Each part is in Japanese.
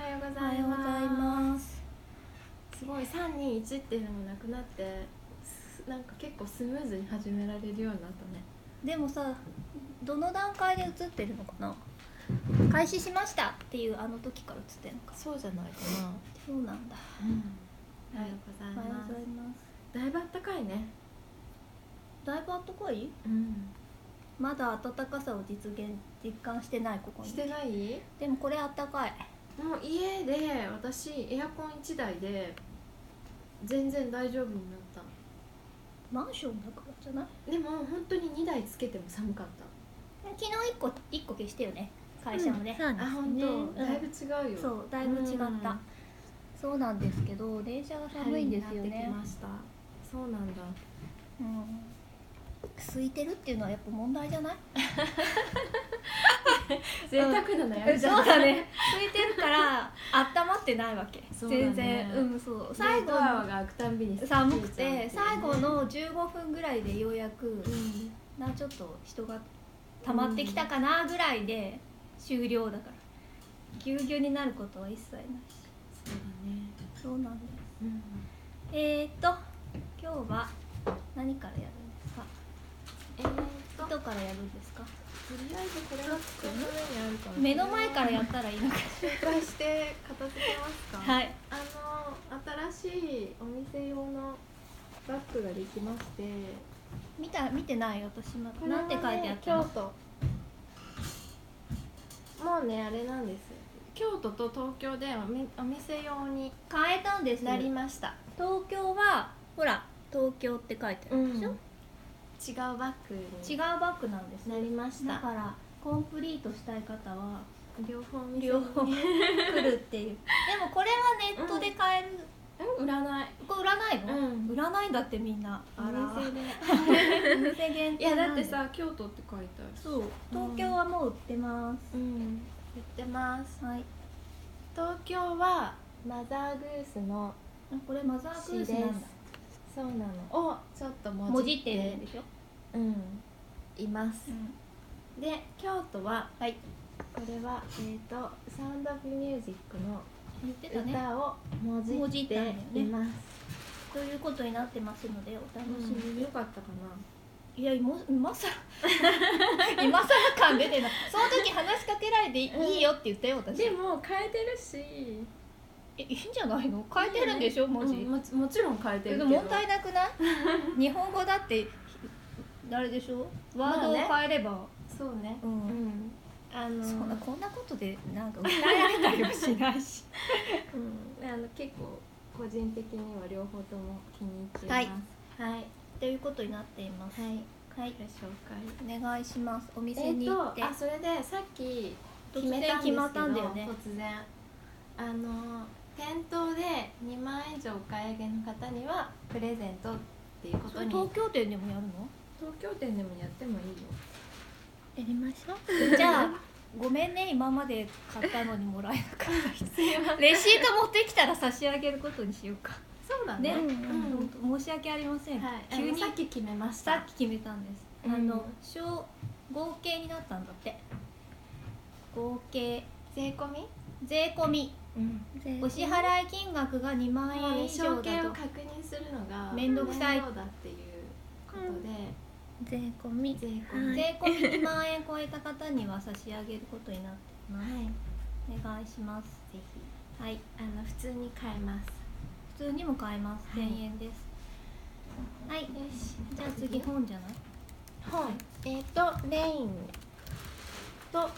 はようごおざいはようございまます。 す。すごい321っていうのもなくなって、なんか結構スムーズに始められるようになったね。 でもさ、どの段階で映ってるのかな。開始しましたっていうあの時から映ってるのか。 そうじゃないかな。 そうなんだ。 おはようございおはようます。 ございます。 だいぶあったかいね。 だいぶあったかい？まだ暖かさを実感してないここに。 してない？ でもこれあったかい。 もう家で私エアコン1台で全然大丈夫になった。 マンションだからじゃない？ でも本当に2台つけても寒かった。 昨日1個消してよね。会社もね。 あ、本当、だいぶ違うよ。 そう、だいぶ違った。そうなんですけど、電車が寒いんですよね。 春になってきました。そうなんだ。 空いてるっていうのはやっぱ問題じゃない？ 贅沢な悩みじゃん。 そうだね。空いてるから温まってないわけ。 そうだね、 全然そう。 最後ドアが開くたんびに寒くて、最後の15分ぐらいでようやく、ちょっと人が溜まってきたかなぐらいで終了だから。ぎゅうぎゅうになることは一切ないし。 そうだね。 そうなんです。今日は何からやるんですか？どこからやるんですか？ とりあえずこれが机の上にあるから、 目の前からやったらいいのか。 紹介して片付けますか？ はい。 新しいお店用のバッグができまして。 見てない私まだ。なんて書いてあったの？ 京都。もうねあれなんです。京都と東京でお店用に変えたんです。 なりました。 東京はほら東京って書いてあるでしょ。 違うバッグに違うバッグなんです。 なりました。 だからコンプリートしたい方は両方来るっていう。でもこれはネットで買える。 売らない。 これ売らないの？売らないんだってみんな。 お店で。 お店限定。 いやだってさ京都って書いてある。 そう。東京はもう売ってます。 売ってます。 はい。 東京はマザーグースのこれマザーグースなんだ。 そうなの。をちょっともじってるんでしょ。 います。で京都ははい。 これはサウンドオブミュージックの歌をもじっています。 ということになってますのでお楽しみに。 よかったかな。 いや今更感出てない。その時話しかけられていいよって言ったよ私。 でも変えてるし。 いいんじゃないの？変えてるんでしょ文字。 もちろん変えてるけど。 問題なくない？日本語だってあれでしょ。ワードを変えれば。 そうね。 そんなこんなことでなんか訴えられたりはしないし。 結構個人的には両方とも気に入っています。はい。 ということになっています。はい。 紹介お願いします。お店に行って。 それでさっき決まったんだよね。 突然店頭で2万円以上お買い上げの方にはプレゼントっていうことに。 東京店でもやるの？ 東京店でもやってもいいよ。 やりましょう。じゃあごめんね、今まで買ったのにもらえなかった人。レシート持ってきたら差し上げることにしようか。 そうだね。 申し訳ありません。 急にさっき決めました。 さっき決めたんです。合計になったんだって。合計税込み。 お支払い金額が2万円以上だと。 証券を確認するのが面倒くさいだっていうことで。 税込み2万円超えた方には差し上げることになっています。お願いします。 ぜひ。 はい。 普通に買えます。 普通にも買えます。1000円です。はい。よし。じゃあ次本じゃない？ 本。レインとあと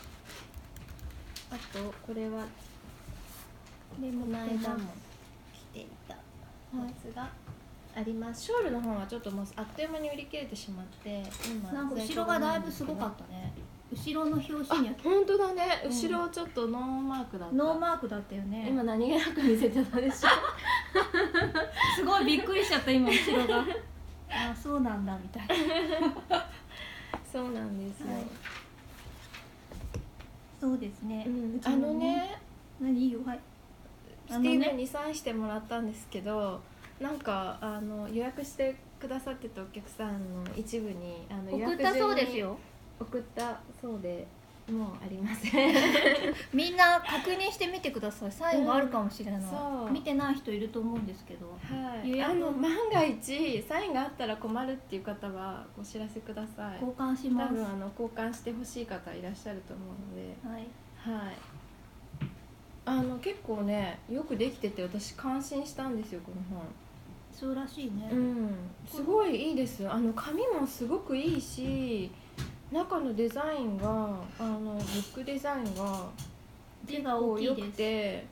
これはこの間も着ていたやつがあります。ショールの方はちょっともうあっという間に売り切れてしまって今なんか後ろがだいぶすごかったね。後ろの表紙には本当だね。後ろちょっとノーマークだった。 ノーマークだったよね。 今何気なく見せてたでしょ。 すごいびっくりしちゃった今後ろが。あ、そうなんだみたいな。 そうなんですよ。 そうですね。何いいよ。はい。 スティーブンにサインしてもらったんですけど、なんか予約してくださってたお客さんの一部に送ったそうですよ。 送ったそうで、 もうありませんみんな確認してみてください。サインがあるかもしれない、 そう見てない人いると思うんですけど、 はい、 予約万が一サインがあったら困るっていう方はお知らせください。 交換します。 多分交換してほしい方いらっしゃると思うので、 はいはい、結構ねよくできてて私感心したんですよこの本。 そうらしいね。 すごいいいです。紙もすごくいいし、中のデザインがブックデザインが字が大きい良くです。 て、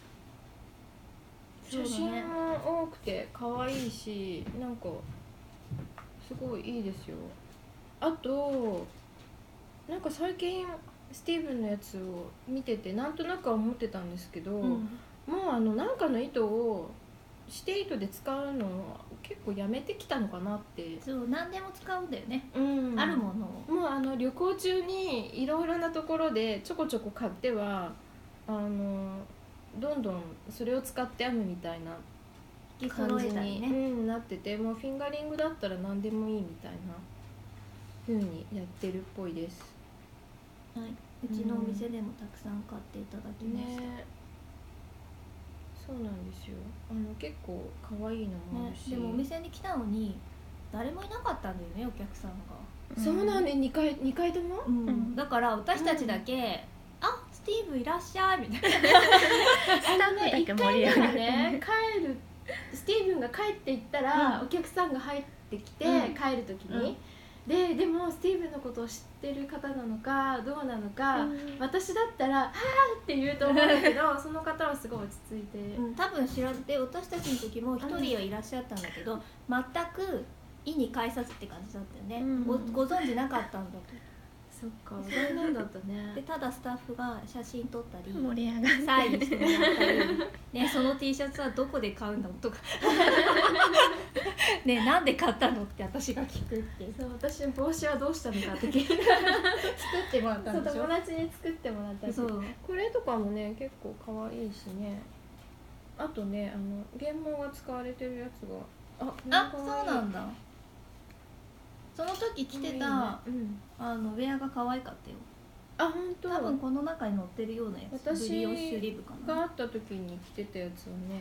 そうだね写真も多くて可愛いし、なんかすごいいいですよ。あとなんか最近スティーブンのやつを見ててなんとなくは思ってたんですけど、もうなんかの糸を指定糸で使うの結構やめてきたのかなって。 そう何でも使うんだよね、 ああるものを。 もう旅行中にいろいろなところでちょこちょこ買ってはどんどんそれを使って編むみたいな引き感じ揃えたりに、 ね、 なってて、もうフィンガリングだったら何でもいいみたいな風にやってるっぽいです。 はい、うちのお店でもたくさん買っていただきました、 ね、そうなんですよ。結構可愛いのもあるし、 でもお店に来たのに誰もいなかったんだよね、お客さんが。 そうなんで2回とも、 だから私たちだけ、あ、スティーブいらっしゃいみたいな 1回目がね帰るスティーブンが帰っていったら、お客さんが入ってきて、帰る時に、でもスティーブンのことを知ってる方なのかどうなのか、私だったら「はー!」って言うと思うんだけどその方はすごい落ち着いて、 多分知らんで、私たちの時も一人はいらっしゃったんだけど、全く意に介さずって感じだったよね、ご存知なかったんだと。 そっか、残念だったねでただスタッフが写真撮ったり盛り上がってサインしてもらったりね、その T シャツはどこで買うのとかね、なんで買ったのって私が聞くっていう。 そう、私帽子はどうしたのかって聞いて作ってもらったんでしょ。 友達に作ってもらったり、 そうこれとかもね結構可愛いしね。あとね原毛が使われてるやつがあ、そうなんだ。その時着てた、ウェアが可愛かったよ。 あ、本当。 多分この中に載ってるようなやつ。 私ブリオッシュリブかながあった時に着てたやつはね、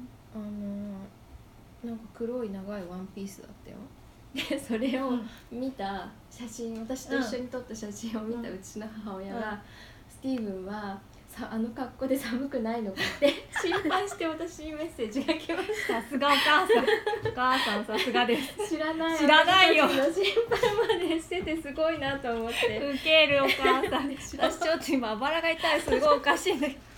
なんか黒い長いワンピースだったよ。でそれを見た写真、私と一緒に撮った写真を見たうちの母親が、スティーブンはあの格好で寒くないのかって心配して私にメッセージが来ました。 さすがお母さん、お母さんさすがです。 知らないよ。 私たちの心配までしててすごいなと思って。 ウケるお母さん。私ちょっと今あばらが痛い、すごいおかしいんだけど。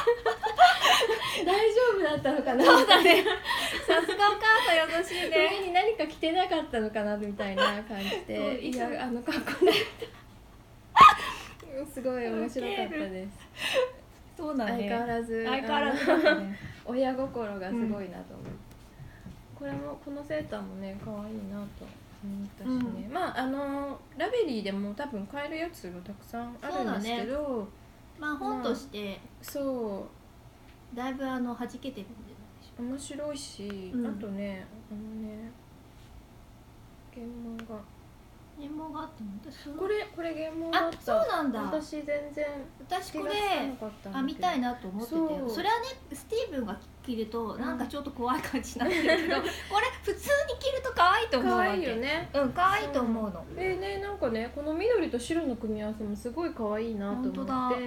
大丈夫だったのかな。 そうだね。さすがお母さん優しいね。 上に何か着てなかったのかなみたいな感じで、いや格好ですごい面白かったです。 そうだね。 相変わらずだったね。 親心がすごいなと思って、これもこのセーターもね可愛いなと思ったしね、まあラベリーでも多分買えるやつがたくさんあるんですけど、 まあ本としてそうだいぶ弾けてるんで面白いし、あとね原毛があっても私これ原毛だった。 そうなんだ。 私全然私これ編みたいなと思ってて、それはねスティーブンが着るとなんかちょっと怖い感じになってるけど、これ普通に着ると可愛いと思うわけ。 可愛いよね。 可愛いと思うの。 ね、なんかねこの緑と白の組み合わせもすごい可愛いなと思って。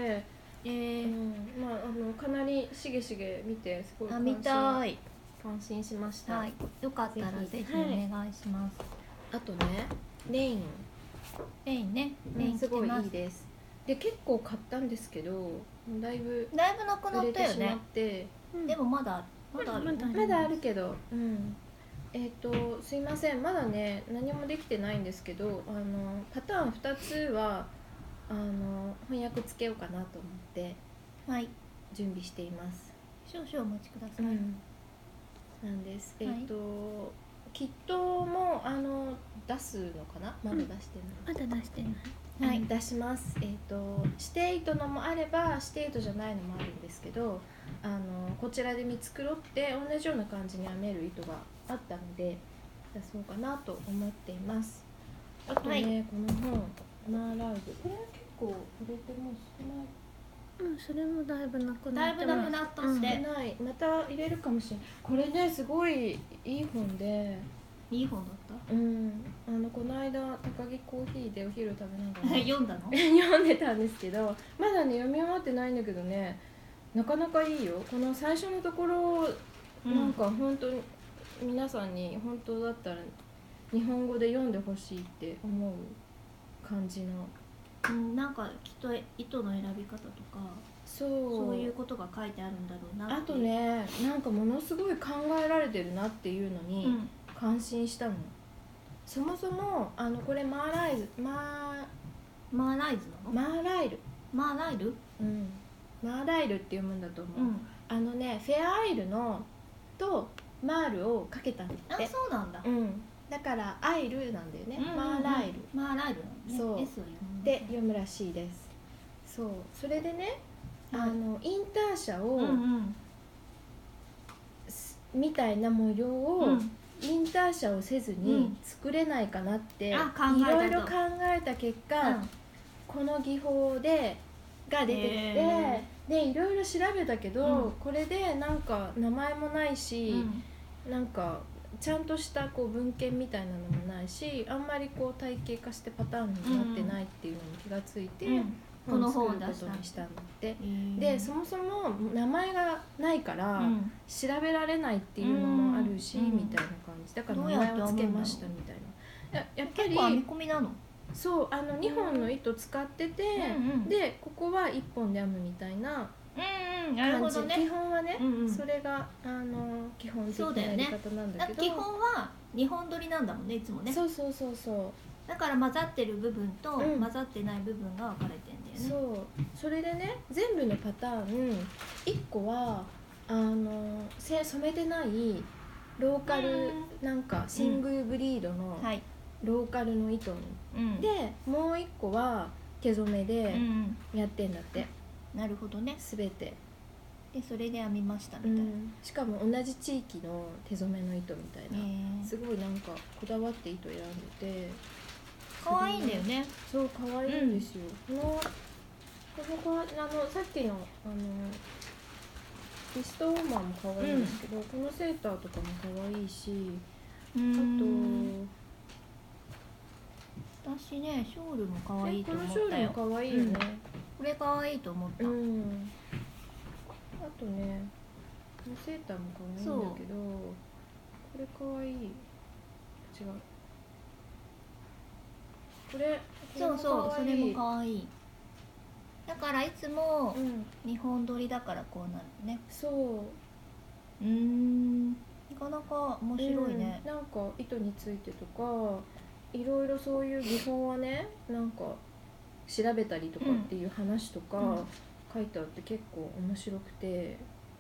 まあかなりしげしげ見てすごい感心しました。 はい、よかったらぜひお願いします。 あとねレインね、 すごいいいです。で結構買ったんですけどだいぶなくなったよね。でもまだあるけど、すいません、まだね何もできてないんですけど、パターン2つは翻訳つけようかなと思って準備しています。 少々お待ちください。 なんです。キットも出すのかな。まだ出してない。 まだ出してない。 出します。指定糸のもあれば指定糸じゃないのもあるんですけど、こちらで見繕って同じような感じに編める糸があったので出そうかなと思っています。あとね、この本マーラウズ、これは結構売れてもう少ない。 それもだいぶなくだないってます。 ぶなくなったって、 ないまた入れるかもしれない。これねすごいいい本で、 いい本だったこの間高木コーヒーでお昼食べながら読んだの読んでたんですけど、まだね読み終わってないんだけどね、なかなかいいよ。この最初のところ、なんか本当に皆さんに本当だったら日本語で読んでほしいって思う感じの、 なんかきっと糸の選び方とかそういうことが書いてあるんだろうなってあとね、なんかものすごい考えられてるなっていうのに感心したの。そもそもこれマーライズマーライズなのマーライルマーライルマーライルって読むんだと思う、フェアアイルのとマールをかけたんだって。 そうなんだ、 だからアイルなんだよね、マーライルマーライルなんだね。 そう S を読むで読むらしいです。そう、それでね、インター社を、みたいな模様を、インター社をせずに作れないかなっていろいろ考えた結果、この技法が出てきて、でいろいろ調べたけど、これでなんか名前もないし、なんかちゃんとしたこう文献みたいなのもないし、あんまりこう体系化してパターンになってないっていうのに気がついて、 この本を作る出したことにしたんだって。でそもそも名前がないから調べられないっていうのもあるし、みたいな感じだから名前をつけましたみたいな。やっぱり結構編み込みなの。 そう2本の糸使ってて、でここは1本で編むみたいななる感じ、 ほどね。 基本はね、それが基本的なやり方なんだけど、 基本は2本取りなんだもんね、いつもね。 そうそうそうそう、 だから混ざってる部分と混ざってない部分が分かれてんだよね。 それでね、全部のパターン1個は染めてないローカルなんかシングルブリードのローカルの糸で、もう1個は手染めでやってんだって。 なるほどね。 全てでそれで編みましたみたいな、 しかも同じ地域の手染めの糸みたいな、すごいなんかこだわって糸選んでて可愛いんだよね。 そう可愛いんですよ、さっきのリストウォーマーも可愛いんですけど、このセーターとかも可愛いし、あと私ね、ショールも可愛いと思ったよ。 このショールも可愛いよね、 これ可愛いと思った。 あとね、このセーターも可愛いんだけど、これ可愛い。違う。これそうそう、それも可愛い。だからいつも2本取りだからこうなるね。 そう。 なかなか面白いね。 なんか糸についてとか、いろいろそういう技法はね、なんか調べたりとかっていう話とか書いてあって結構面白くて、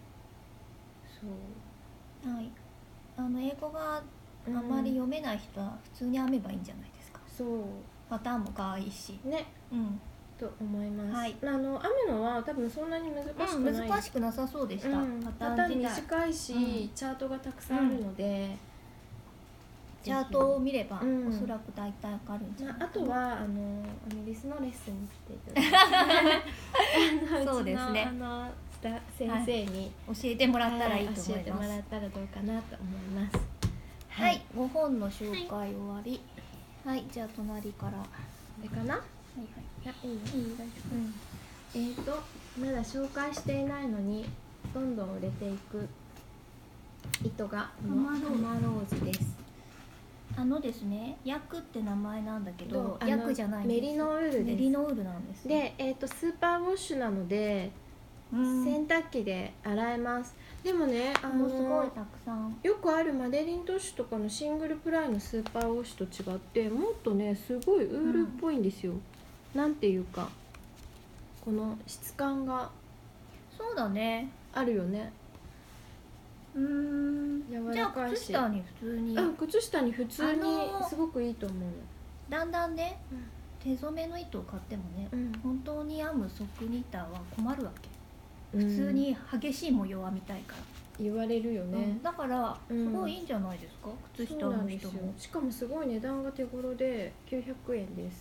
そう。 はい。英語があまり読めない人は普通に編めばいいんじゃないですか。 そう。 パターンも可愛いし。 ね。と思います。 はい。 編むのは多分そんなに難しくない。 難しくなさそうでした。 パターン短いし、チャートがたくさんあるので、 チャートを見ればおそらく大体わかるんじゃないかな。 あとはアメリスのレッスンに来ていただいて、 そうですね。 先生に教えてもらったらいいと思います。 教えてもらったらどうかなと思います。 はい、5本の紹介終わり。はい、じゃあ隣から。 これかな？いいよ。まだ紹介していないのにどんどん売れていく糸がハマローズです。 ですね、ヤクって名前なんだけど、ヤクじゃないんです。 メリノウールです。 メリノウールなんです。 で、スーパーウォッシュなので洗濯機で洗えます。でもね、 もうすごいたくさん。 よくあるマデリントッシュとかのシングルプライのスーパーウォッシュと違って、もっとねすごいウールっぽいんですよ。なんていうか、この質感がそうだね、 あるよね。柔らかいし、 じゃあ靴下に普通に、 靴下に普通にすごくいいと思うの。 だんだんね、手染めの糸を買ってもね、本当に編むソックニッターは困るわけ。普通に激しい模様編みたいから言われるよね。 だからすごいいいんじゃないですか、靴下の人も。 しかもすごい値段が手頃で900円です。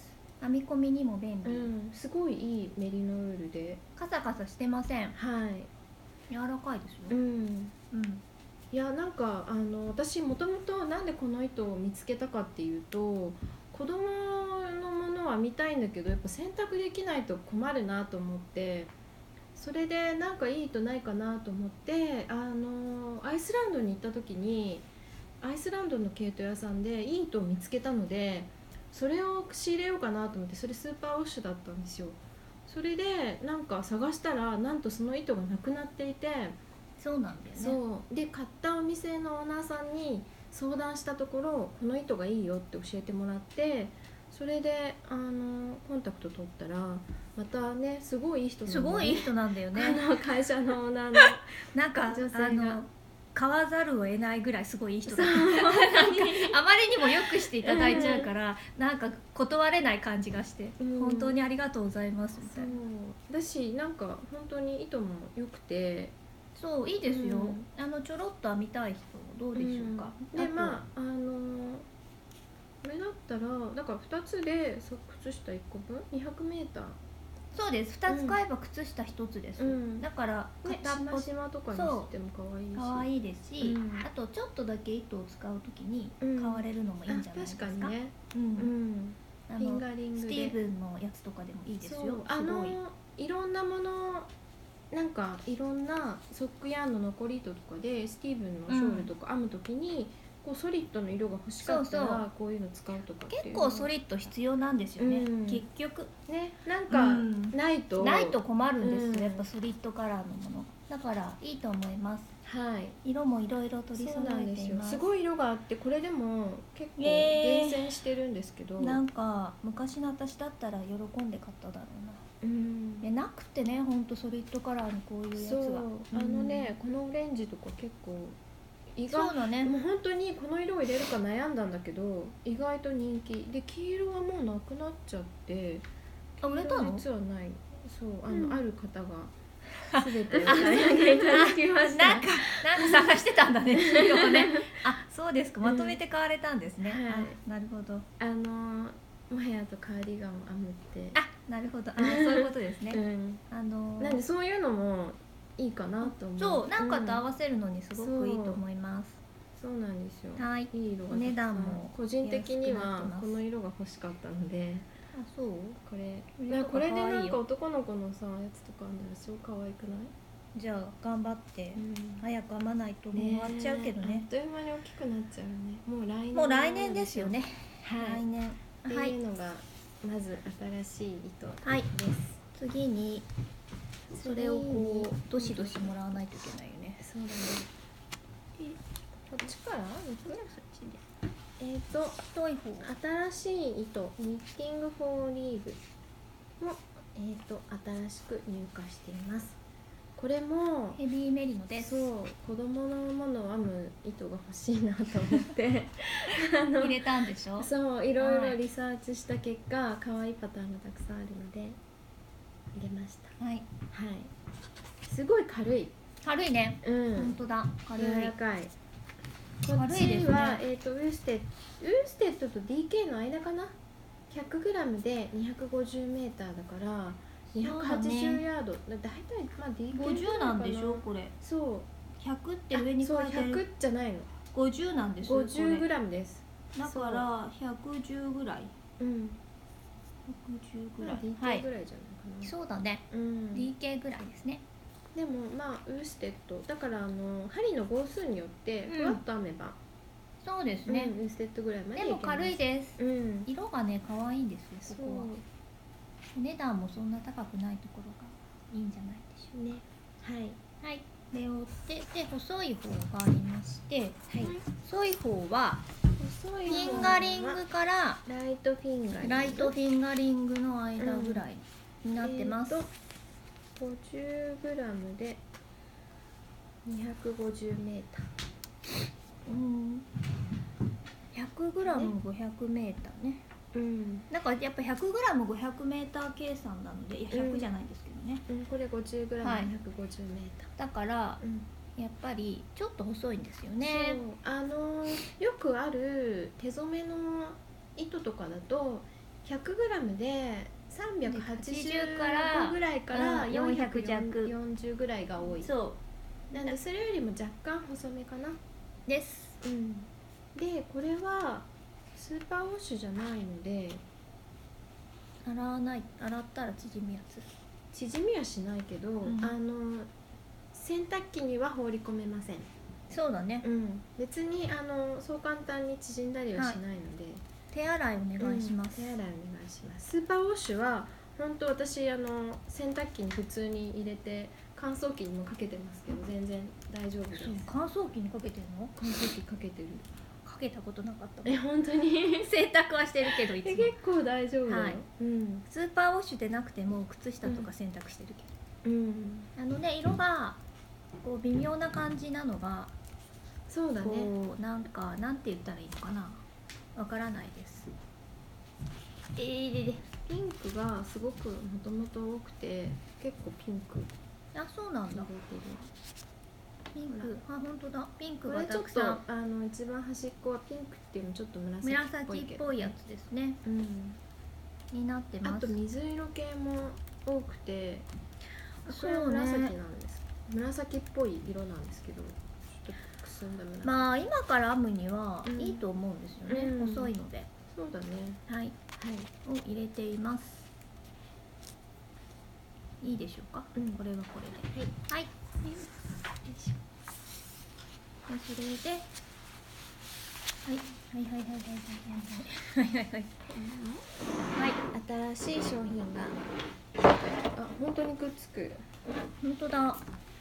編み込みにも便利、 すごいいいメリノウールで、 カサカサしてません。 はい柔らかいですよ、 うんうんいやなんか私もともとなんでこの糸を見つけたかっていうと、子供のものは見たいんだけどやっぱ洗濯できないと困るなと思って、それでなんかいい糸ないかなと思ってアイスランドに行った時にアイスランドの毛糸屋さんでいい糸を見つけたので、それを仕入れようかなと思って、それスーパーウォッシュだったんですよ。それでなんか探したらなんとその糸がなくなっていて、 そうなんだよね。 そうで買ったお店のオーナーさんに相談したところ、この糸がいいよって教えてもらって、それでコンタクト取ったらまたねすごいいい人なんだね、 すごいいい人なんだよね。 会社のオーナーのなんか女性が買わざるを得ないぐらいすごいいい人だった。あまりにもよくしていただいちゃうから、なんか断れない感じがして、本当にありがとうございますみたいな。 だしなんか本当に糸も良くて、 そういいですよ、ちょろっと編みたい人どうでしょうか、 でまあこれだったらだから2つで靴下1個分 200m、 そうです2つ買えば靴下1つです、だから片っぽしまとかにしても可愛いし、 可愛いですし、あとちょっとだけ糸を使うときに買われるのもいいんじゃないですか。 確かにね、 フィンガリングでスティーブンのやつとかでもいいですよ。すごいいろんなものなんかいろんなソックヤーンの残り糸とかでスティーブンのショールとか編むときに、こうソリッドの色が欲しかったらこういうの使うとかっていう、 結構ソリッド必要なんですよね、結局ね、なんかないと困るんですよ、やっぱソリッドカラーのものだからいいと思います。 はい、 色もいろいろ取り揃えています。 すごい色があって、これでも結構厳選してるんですけど、 なんか昔の私だったら喜んで買っただろうな。なくてね、ほんとソリッドカラーのこういうやつはこのオレンジとか結構意外、 そうだね、 もう本当にこの色を入れるか悩んだんだけど意外と人気で、黄色はもうなくなっちゃって、 売れたの？ 実はない。そうある方が全てお買い上げいただきました。 なんか探してたんだね、黄色をね。あ、そうですか、まとめて買われたんですね。なるほど。 モヘアとカーディガンを編むって。 なるほど、そういうことですね。 なんでそういうのもいいかなと思う。 そう、なんかと合わせるのにすごくいいと思います。 そうなんですよ。 はい、 いい色が。 お値段も個人的にはこの色が欲しかったので。 そう。 これでなんか男の子のさやつとかあるのすごい可愛くない？ じゃあ頑張って早く編まないともう終わっちゃうけどね。 あっという間に大きくなっちゃうよね。 もう来年ですよね。 来年。 っていうのがまず新しい糸です。 はい。次にそれをこうどしどしもらわないといけないよね。 そうだね。こっちから？ 太い方。 新しい糸ニッティングフォーリーブも新しく入荷しています。これもヘビーメリノです。 そう、子供のものを編む糸が欲しいなと思って入れたんでしょ。 そういろいろリサーチした結果、可愛いパターンがたくさんあるので入れました。 はいはい。すごい軽いね。本当だ、軽い、 柔らかい。こっちはウーステッドと DK の間かな。100g で 250m だから280ヤード、だいたいまあ DK 50なんでしょこれ。 そう。 100って上に書いてある。 100じゃないの。 50なんですよ。 50g です。 だから110ぐらい。110ぐらい。 DK ぐらいじゃないかな。 そうだね。DK ぐらいですね。 でもまあウーステッドだから針の号数によってふわっと編めば、 そうですね、 ウーステッドぐらいまででも軽いです、色がね可愛いんですよ。ここはお値段もそんな高くないところがいいんじゃないでしょうね。はい、で折ってで細い方がありまして、細い方はフィンガリングからライトフィンガリングの間ぐらいになってます。 50g で 250m。 100g500m ね。なんかやっぱ 100g500m 計算なので100じゃないですけどね。 これ 50g250m、 だからやっぱりちょっと細いんですよね。 よくある手染めの糸とかだと 100g で385 からぐらいから 400弱 440ぐらいが多い。 そなんでそれよりも若干細めかな。 うですでこれはスーパーウォッシュじゃないので洗ったら縮むやつ縮みはしないけど、洗濯機には放り込めません。 そうだね、 別にそう簡単に縮んだりはしないので、 手洗いお願いします、 手洗いお願いします。スーパーウォッシュは本当私洗濯機に普通に入れて乾燥機にもかけてますけど全然大丈夫です。 そう乾燥機にかけてんの？ 乾燥機かけてる。 かけたことなかったもん本当に洗濯はしてるけどいつも結構大丈夫だよ。 はいスーパーウォッシュでなくても靴下とか洗濯してるけど、色がこう微妙な感じなのがそうだね。 こうなんて言ったらいいのかな、わからないです。 ピンクがすごくもともと多くて結構ピンクあ、そうなんだ。ピンク、あ、本当だ。ピンクがこれちょったくさん。 と一番端っこはピンクっていうのちょっと紫っぽいけど、 紫っぽいやつですね。になってます。 あと水色系も多くて、これはそうね紫なんです。紫っぽい色なんですけど、ちょっとくすんだ紫。 まあ今から編むにはいいと思うんですよね。細いので。 そうだね。 はい。を入れています。いいでしょうか。これはこれで。はい。それで、 新しい商品が本当にくっつく。 本当だ。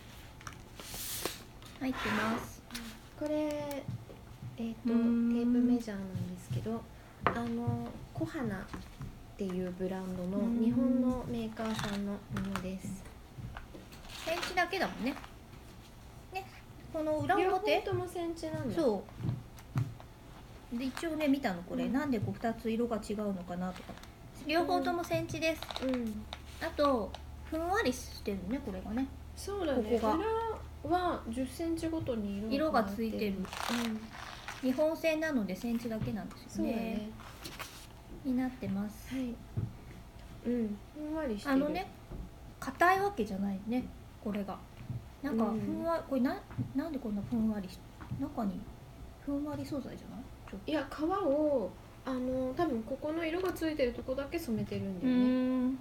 入ってます。 これテープメジャーなんですけど、コハナっていうブランドの日本のメーカーさんのものです。 センチだけだもんね。この裏両表方ともセンチなんだ。 そうで一応ね見たのこれ、なんでこう2つ色が違うのかなとか、両方ともセンチです。あとふんわりしてるね、これがね。 そうだね。 ここが裏は10センチごとに色がついてる。日本製なのでセンチだけなんですよね。 そうだね。 になってます。 はい。ふんわりしてる。 硬いわけじゃないね、これが。なんかふんわり、これなんでこんなふんわり中にふんわり素材じゃない？ いや、皮を多分ここの色がついてるとこだけ染めてるんだよね。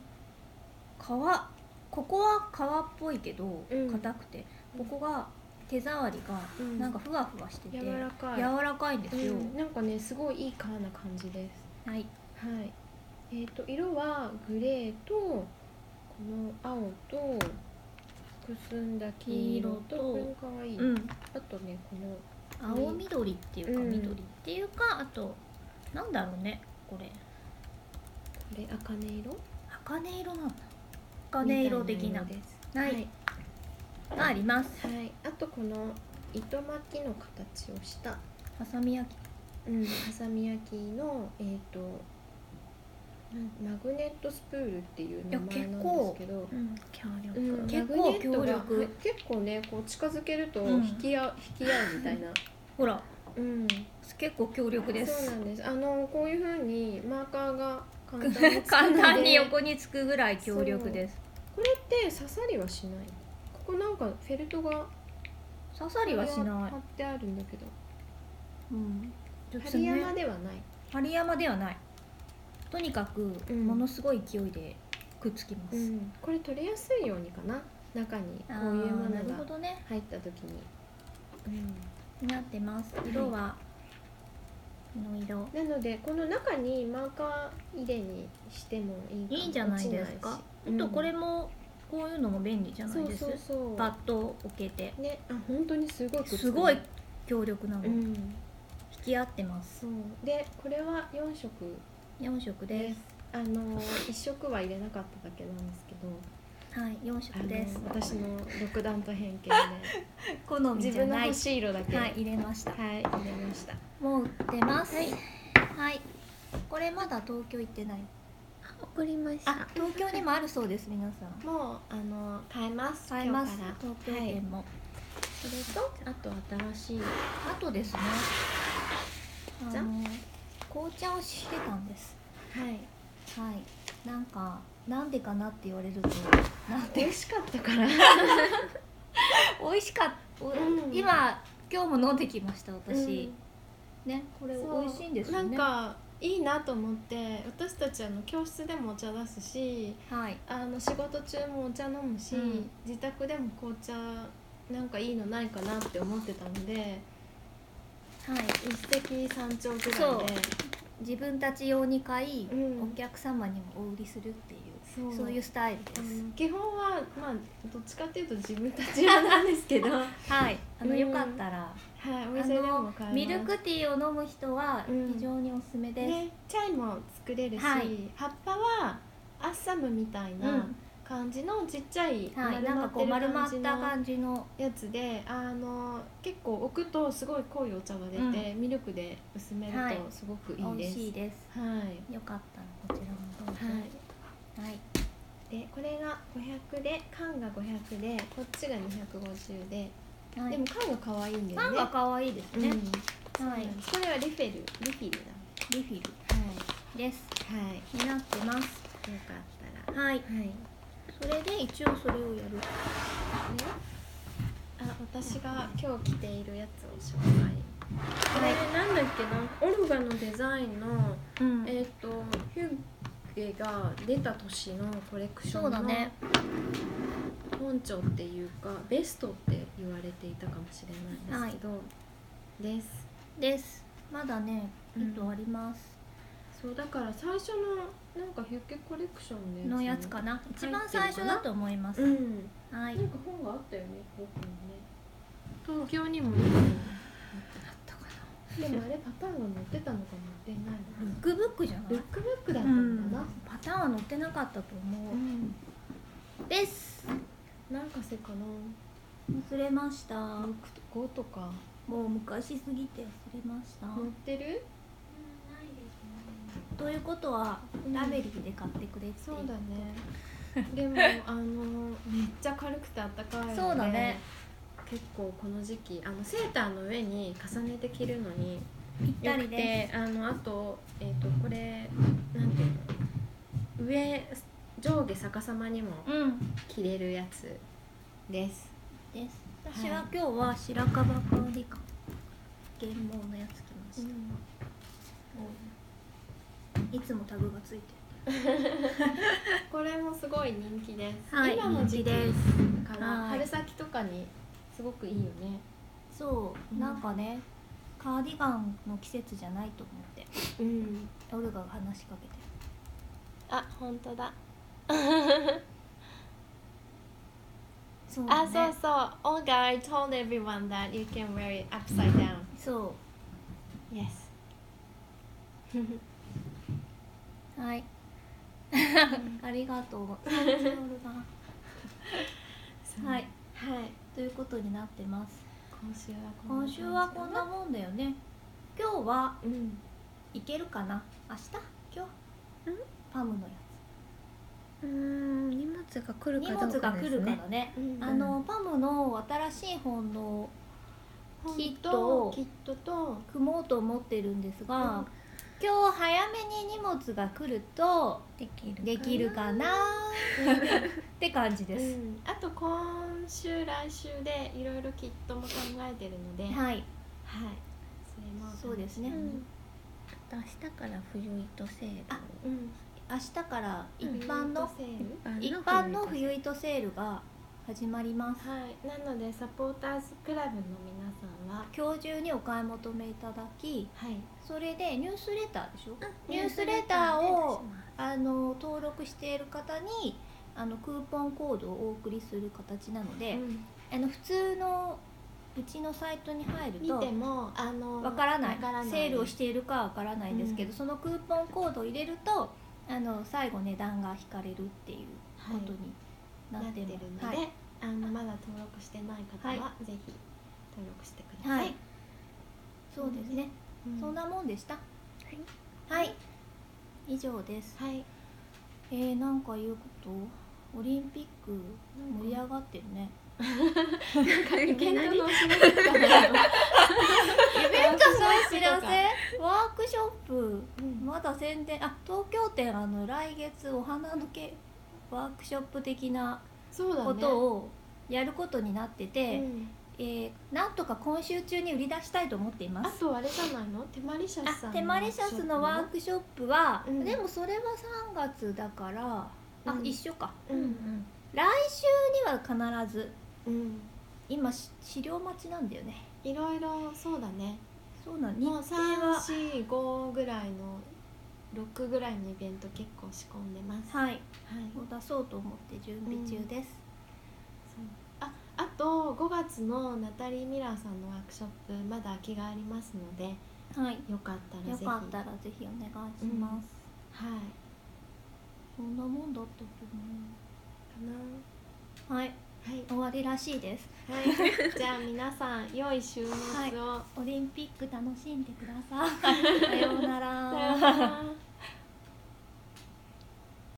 ここは皮っぽいけど硬くて、ここが手触りがなんかふわふわしてて柔らかいんですよ。 なんかね、すごいいい皮な感じです。 はい。 色はグレーとこの青とくすんだ黄色と、これもかわいい。あとね、この青緑っていうか緑っていうか、あとなんだろうね、これ茜色なんだ。茜色的なはいがあります。 あとこの糸巻きの形をしたハサミ焼きハサミ焼きのマグネットスプールっていう名前なんですけど、 結構強力。 結構ね、こう近づけると引き合うみたいな。 ほら、結構強力です。 そうなんです。こういう風にマーカーが簡単に横につくぐらい強力です。 これって刺さりはしない？ここなんかフェルトが刺さりはしない。 貼ってあるんだけど、 針山ではない。 針山ではない。とにかくものすごい勢いでくっつきます。 これ取れやすいようにかな、中にこういうものが入った時になってます。色はこの色なので、この中にマーカー入れにしてもいいんじゃないですか。あとこれもこういうのも便利じゃないですか。パッと置けてね、本当にすごいすごい強力なの。引き合ってます。 で、これは4色です。 1色は入れなかっただけなんですけど、 はい、4色です。 私の独断と偏見で好みじゃない自分の欲しい色だけ入れました。 入れました。 もう売ってます。はい。これまだ東京行ってない。 送りました。 東京にもあるそうです。皆さんもう買えます。 東京店も。 それとあと新しいあとですね、紅茶をしてたんです。 なんかなんでかなって言われるとなん美で味しかったから美味しかった、今日も飲んできました私、ね、これ美味しいんですよね。 なんかいいなと思って、私たち教室でもお茶出すし、仕事中もお茶飲むし、自宅でも紅茶なんかいいのないかなって思ってたので、一石三鳥ぐらいで自分たち用に買い、お客様にもお売りするっていうそういうスタイルです。 基本はどっちかっていうと自分たち用なんですけどよかったら、 お店でも買えます。 ミルクティーを飲む人は非常におすすめです、 チャイも作れるし、葉っぱはアッサムみたいな感じのちっちゃい丸まってる感じのやつで、結構置くとすごい濃いお茶が出て、ミルクで薄めるとすごくいいです。 美味しいです。よかったらこちらもどうぞ。でこれが500で、缶が500で、こっちが250で、でも缶が可愛いんだよね。 缶が可愛いですね。 これはリフィルです。になってます。 よかったら。 それで一応それをやる。 私が今日着ているやつを紹介。これなんだっけな、オルガのデザインのヒュッゲが出た年のコレクションの本庁っていうかベストって言われていたかもしれないですけど、です。 まだね糸あります。 そうだから最初のなんかヒュッゲコレクションのやつかな。一番最初だと思います。 なんか本があったよね、僕もね。東京にもあったかな。でもあれパターンが載ってたのか載ってないのかな。 ルックブックじゃない？ ルックブックだったんだな。 パターンは載ってなかったと思う。です。 なんかせかな。 忘れました。 5とか。 もう昔すぎて忘れました。 載ってる？ ということはラベリーで買ってくれってそうだね。でもめっちゃ軽くてあったかいので、 そうだね。 結構この時期セーターの上に重ねて着るのにぴったりで、 あとこれなんていうの、上下逆さまにも着れるやつです。 私は今日は白樺カーディガン原毛のやつ着ました。いつもタグがついてる。 これもすごい人気です。 今の時期ですから春先とかにすごくいいよね。 なんかね、カーディガンの季節じゃないと思って、オルガが話しかけてる。 本当だ。 そうだね。 Olga, I told everyone that you can wear it upside down. Yes. ありがとう。ということになってます。今週はこんなもんだよね。今日はいけるかな。明日？今日？パムのやつ。 荷物が来るかどうかですね。 荷物が来るからね。パムの新しい本のキットを組もうと思ってるんですが、今日早めに荷物が来るとできるかなって感じです。 あと今週来週でいろいろキットも考えてるので、 そうですね。 明日から冬糸セール。 明日から一般の冬糸セールが始まります。 なのでサポーターズクラブの皆さんは今日中にお買い求めいただき、それでニュースレターでしょ。ニュースレターを登録している方にクーポンコードをお送りする形なので、普通のうちのサイトに入ると見てもわからない、セールをしているかわからないですけど、そのクーポンコードを入れると最後値段が引かれるっていうことになってるので、 まだ登録してない方はぜひ登録してください。 そうですね。そんなもんでした。以上です。なんか言うこと、オリンピック盛り上がってるね。 イベントのお知らせとかなの。 イベントのお知らせワークショップ、 うんまだ宣伝東京店来月お花のワークショップ的なそうだね。 ことをやることになってて、 うんなんとか今週中に売り出したいと思っていまあす。 とあれじゃないの？テマリシャスさんのテマリシャスのワークショップは、 うんでもそれは3月だからうん一緒か。 ううんん来週には必ずうん今資料待ちなんだよね。 いろいろそうだね。 そうなんもう日程は 3、4、5ぐらいの6ぐらいのイベント結構仕込んでます。 はいはい。 を出そうと思って準備中です。 そうあと5月のナタリー・ミラーさんのワークショップまだ空きがありますので、 はい。 よかったらよぜひ。 かったらぜひお願いします。 はい。 そんなもんだったっけかな。はい。 な。はい。 終わりらしいです。 はい、じゃあ皆さん良い週末を、 オリンピック楽しんでください。さようなら。 さようなら。